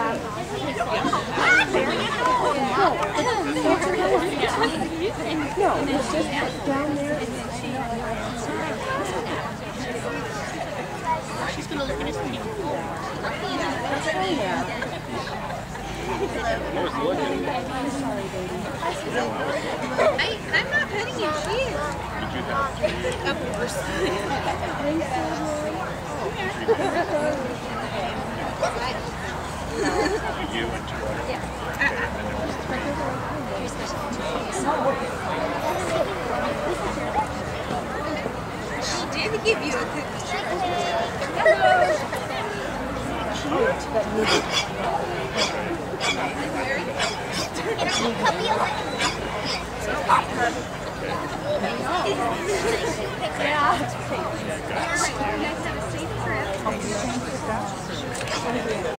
No, it's just down there. She's gonna look at his feet. I'm not petting you. She is. Of course. You and two others. She did give you a cookie. Yeah.